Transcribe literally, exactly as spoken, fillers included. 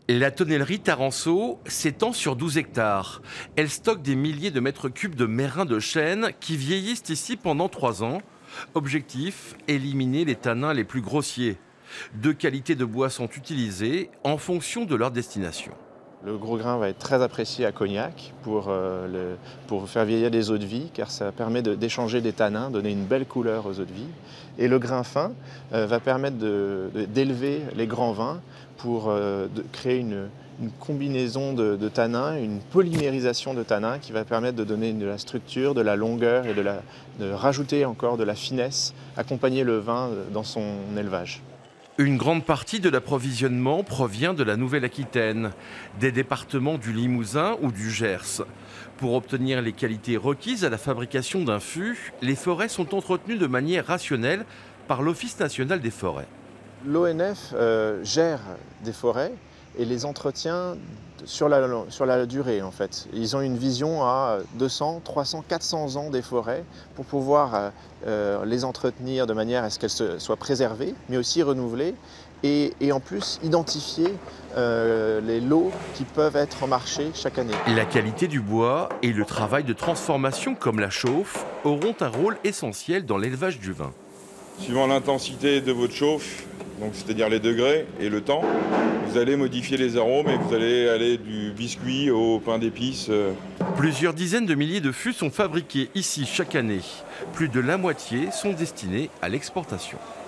La tonnellerie Taranceau s'étend sur douze hectares. Elle stocke des milliers de mètres cubes de mérins de chêne qui vieillissent ici pendant trois ans. Objectif, éliminer les tanins les plus grossiers. Deux qualités de bois sont utilisées en fonction de leur destination. Le gros grain va être très apprécié à Cognac pour, euh, le, pour faire vieillir des eaux de vie, car ça permet de, d'échanger des tanins, donner une belle couleur aux eaux de vie. Et le grain fin euh, va permettre de, de, d'élever les grands vins pour euh, de créer une, une combinaison de, de tanins, une polymérisation de tanins qui va permettre de donner de la structure, de la longueur et de, la, de rajouter encore de la finesse, accompagner le vin dans son élevage. Une grande partie de l'approvisionnement provient de la Nouvelle-Aquitaine, des départements du Limousin ou du Gers. Pour obtenir les qualités requises à la fabrication d'un fût, les forêts sont entretenues de manière rationnelle par l'Office national des forêts. L'O N F euh, gère des forêts et les entretient sur la, sur la durée en fait. Ils ont une vision à deux cents, trois cents, quatre cents ans des forêts pour pouvoir euh, les entretenir de manière à ce qu'elles se, soient préservées, mais aussi renouvelées et, et en plus identifier euh, les lots qui peuvent être en marché chaque année. La qualité du bois et le travail de transformation comme la chauffe auront un rôle essentiel dans l'élevage du vin. Suivant l'intensité de votre chauffe, donc c'est-à-dire les degrés et le temps, vous allez modifier les arômes et vous allez aller du biscuit au pain d'épices. Plusieurs dizaines de milliers de fûts sont fabriqués ici chaque année. Plus de la moitié sont destinés à l'exportation.